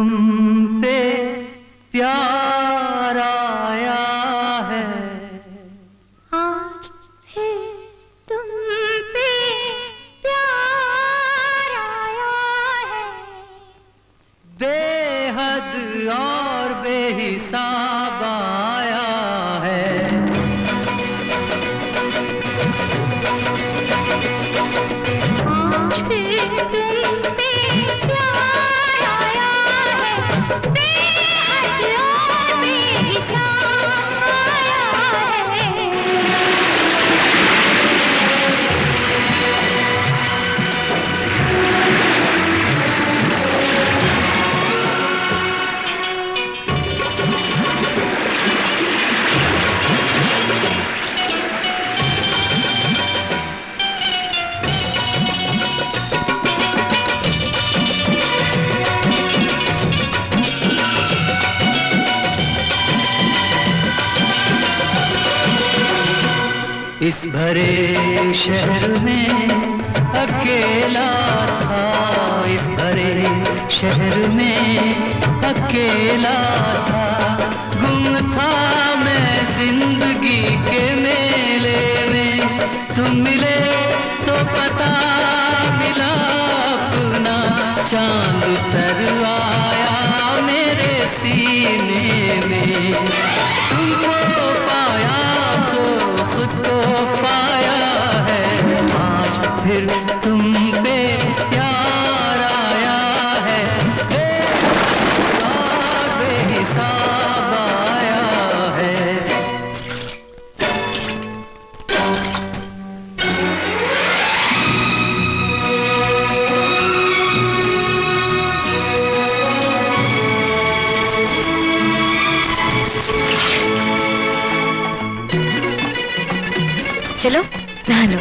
तुम पे प्यार आया है, आज फिर तुम पे प्यार आया है, बेहद और बेहिसाब आया है। आज फिर तुम पे प्यार आया है, बेहद और बेहिसाब आया है। इस भरे शहर में अकेला था, इस भरे शहर में अकेला था, गुम था मैं जिंदगी के मेले में। तुम मिले तो पता मिला अपना, चांद उतर आया मेरे सीने में। तुमको पाया तो खुद को पाया है, आज फिर तुम पे प्यार आया है, बेहिसाब बेहिसाब आया है। चलो नहा लो।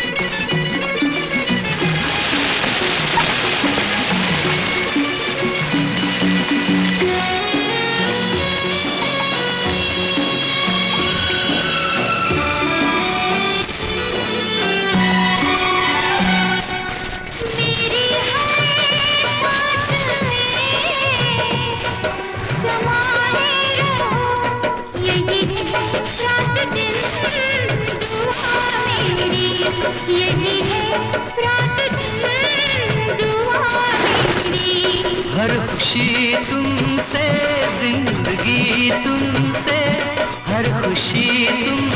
यही है रात दिन दुआ मेरी, हर खुशी तुमसे, जिंदगी तुमसे, हर खुशी तुम